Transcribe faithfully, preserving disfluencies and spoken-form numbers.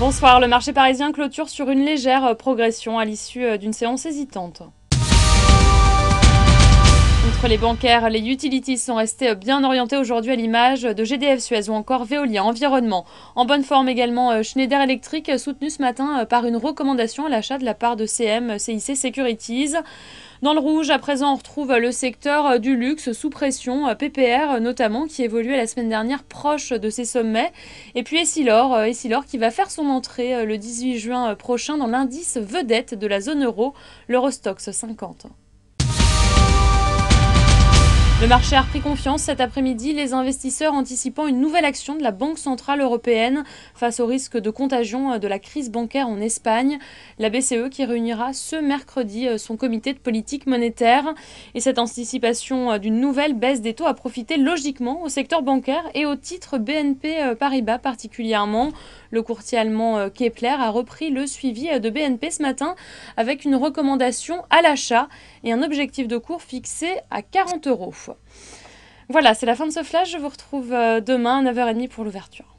Bonsoir, le marché parisien clôture sur une légère progression à l'issue d'une séance hésitante. Outre les bancaires, les utilities sont restés bien orientés aujourd'hui à l'image de G D F Suez ou encore Veolia Environnement. En bonne forme également Schneider Electric, soutenu ce matin par une recommandation à l'achat de la part de C M C I C Securities. Dans le rouge, à présent, on retrouve le secteur du luxe sous pression, P P R notamment, qui évoluait la semaine dernière proche de ses sommets. Et puis Essilor, Essilor qui va faire son entrée le dix-huit juin prochain dans l'indice vedette de la zone euro, l'Eurostoxx cinquante. Le marché a repris confiance cet après-midi, les investisseurs anticipant une nouvelle action de la Banque centrale européenne face au risque de contagion de la crise bancaire en Espagne. La B C E qui réunira ce mercredi son comité de politique monétaire. Et cette anticipation d'une nouvelle baisse des taux a profité logiquement au secteur bancaire et au titre B N P Paribas particulièrement. Le courtier allemand Kepler a repris le suivi de B N P ce matin avec une recommandation à l'achat et un objectif de cours fixé à quarante euros. Voilà, c'est la fin de ce flash. Je vous retrouve demain à neuf heures trente pour l'ouverture.